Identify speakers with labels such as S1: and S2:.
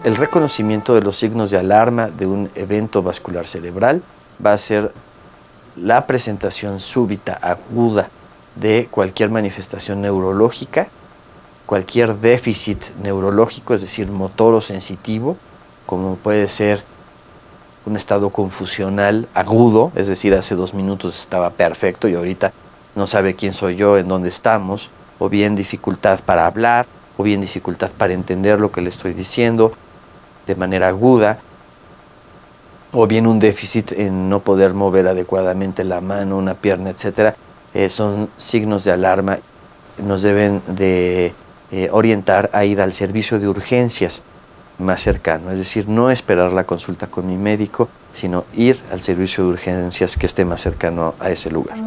S1: El reconocimiento de los signos de alarma de un evento vascular cerebral va a ser la presentación súbita, aguda, de cualquier manifestación neurológica, cualquier déficit neurológico, es decir, motor o sensitivo, como puede ser un estado confusional agudo, es decir, hace 2 minutos estaba perfecto y ahorita no sabe quién soy yo, en dónde estamos, o bien dificultad para hablar, o bien dificultad para entender lo que le estoy diciendo de manera aguda, o bien un déficit en no poder mover adecuadamente la mano, una pierna, etc. Son signos de alarma. Nos deben de orientar a ir al servicio de urgencias más cercano, es decir, no esperar la consulta con mi médico, sino ir al servicio de urgencias que esté más cercano a ese lugar.